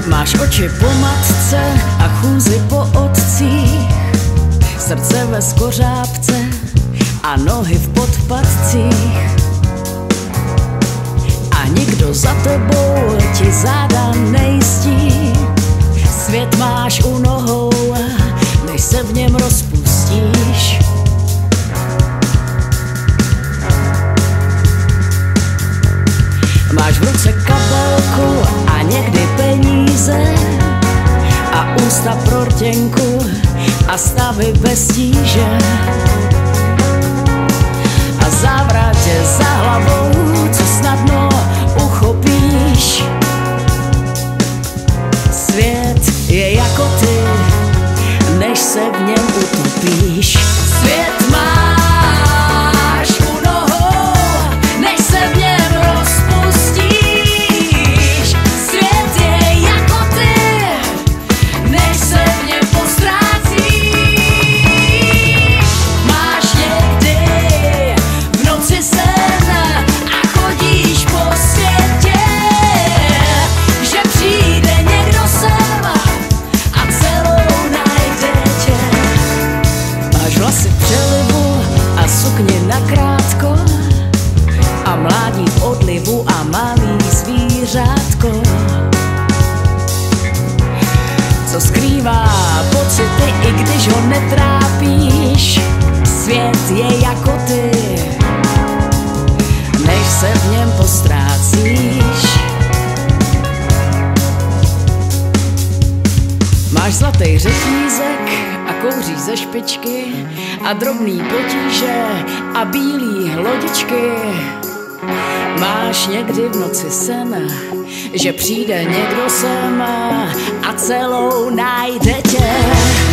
Máš oči po matce a chůzi po otcích, srdce ve skořápce a nohy v podpatcích. A nikdo za tebou ti záda nejistí. Svět máš u nohou, než se v něm rozpustíš. Máš v ruce kabelku a někdy peníze a ústa pro rtěnku a stavy bez tíže. A závratě za hlavou, co snadno uchopíš. Svět je jako ty, než se v něm utopíš. Svět máš u nohou, než se v něm rozpustíš. Svět je jako ty, než se v něm poztrácíš. Máš někdy v noci sen a chodíš po světě, že přijde někdo sem a celou najde tě. Máš vlasy v přelivu a sukni nakrátko a mládí v odlivu a malý zvířátko, co skrývá pocity, i když ho netrápíš. Svět je jako ty, než se v něm postrácíš. Máš zlatý řetízek a kouříš ze špičky a drobný potíže a bílý lodičky. Máš někdy v noci sen, že přijde někdo sem a celou najde tě.